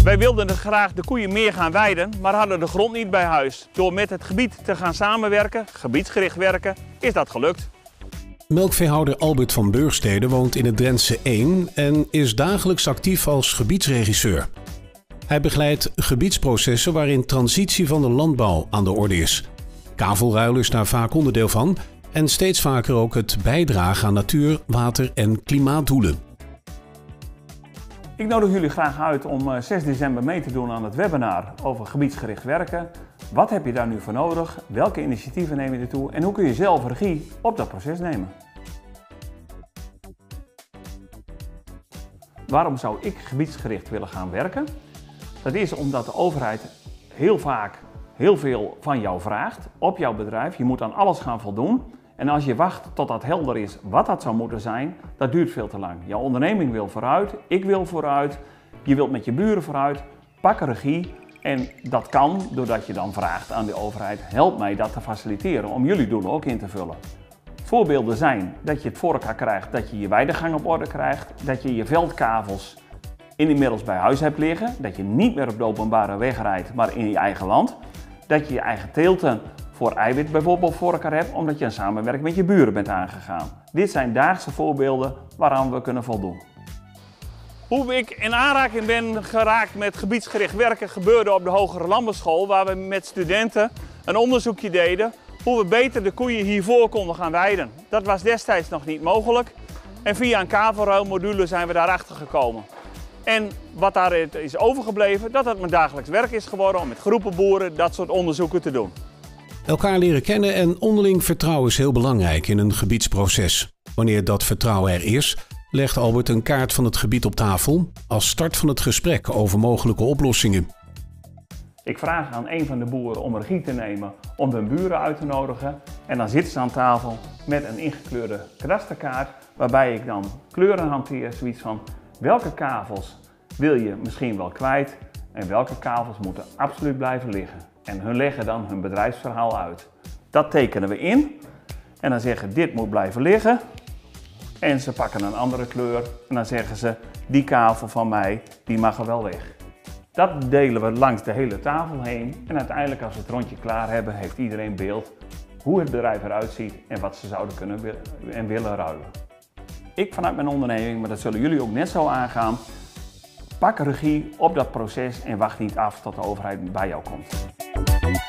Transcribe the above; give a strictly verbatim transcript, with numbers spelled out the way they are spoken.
Wij wilden graag de koeien meer gaan weiden, maar hadden de grond niet bij huis. Door met het gebied te gaan samenwerken, gebiedsgericht werken, is dat gelukt. Melkveehouder Albert van Burgstede woont in het Drentse Eem en is dagelijks actief als gebiedsregisseur. Hij begeleidt gebiedsprocessen waarin transitie van de landbouw aan de orde is. Kavelruilen is daar vaak onderdeel van en steeds vaker ook het bijdragen aan natuur-, water- en klimaatdoelen. Ik nodig jullie graag uit om zes december mee te doen aan het webinar over gebiedsgericht werken. Wat heb je daar nu voor nodig? Welke initiatieven neem je ertoe? En hoe kun je zelf regie op dat proces nemen? Waarom zou ik gebiedsgericht willen gaan werken? Dat is omdat de overheid heel vaak heel veel van jou vraagt op jouw bedrijf. Je moet aan alles gaan voldoen. En als je wacht tot dat helder is wat dat zou moeten zijn, dat duurt veel te lang. Jouw onderneming wil vooruit, ik wil vooruit, je wilt met je buren vooruit. Pak regie en dat kan doordat je dan vraagt aan de overheid, help mij dat te faciliteren om jullie doelen ook in te vullen. Voorbeelden zijn dat je het voor elkaar krijgt dat je je weidegang op orde krijgt, dat je je veldkavels inmiddels bij huis hebt liggen, dat je niet meer op de openbare weg rijdt, maar in je eigen land, dat je je eigen teelten voor eiwit bijvoorbeeld voor elkaar hebt, omdat je een samenwerking met je buren bent aangegaan. Dit zijn dagelijkse voorbeelden waaraan we kunnen voldoen. Hoe ik in aanraking ben geraakt met gebiedsgericht werken gebeurde op de Hogere Landbouwschool, waar we met studenten een onderzoekje deden hoe we beter de koeien hiervoor konden gaan weiden. Dat was destijds nog niet mogelijk en via een kavelruilmodule zijn we daarachter gekomen. En wat daaruit is overgebleven, dat het mijn dagelijks werk is geworden om met groepen boeren dat soort onderzoeken te doen. Elkaar leren kennen en onderling vertrouwen is heel belangrijk in een gebiedsproces. Wanneer dat vertrouwen er is, legt Albert een kaart van het gebied op tafel als start van het gesprek over mogelijke oplossingen. Ik vraag aan een van de boeren om regie te nemen om hun buren uit te nodigen. En dan zitten ze aan tafel met een ingekleurde kadasterkaart waarbij ik dan kleuren hanteer, zoiets van welke kavels wil je misschien wel kwijt en welke kavels moeten absoluut blijven liggen. En hun leggen dan hun bedrijfsverhaal uit. Dat tekenen we in en dan zeggen dit moet blijven liggen. En ze pakken een andere kleur en dan zeggen ze die kavel van mij die mag er wel weg. Dat delen we langs de hele tafel heen en uiteindelijk als we het rondje klaar hebben heeft iedereen beeld hoe het bedrijf eruit ziet en wat ze zouden kunnen en willen ruilen. Ik vanuit mijn onderneming, maar dat zullen jullie ook net zo aangaan, pak regie op dat proces en wacht niet af tot de overheid bij jou komt.